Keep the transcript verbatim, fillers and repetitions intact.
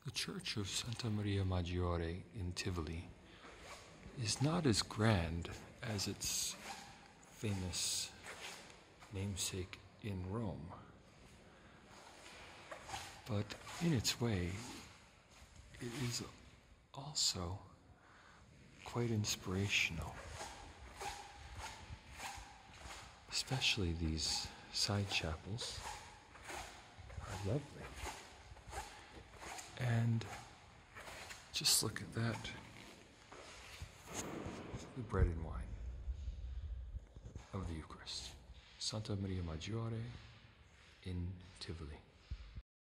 The Church of Santa Maria Maggiore in Tivoli is not as grand as its famous namesake in Rome, but in its way, it is also quite inspirational, especially these side chapels are lovely. And just look at that, the bread and wine of the Eucharist. Santa Maria Maggiore in Tivoli.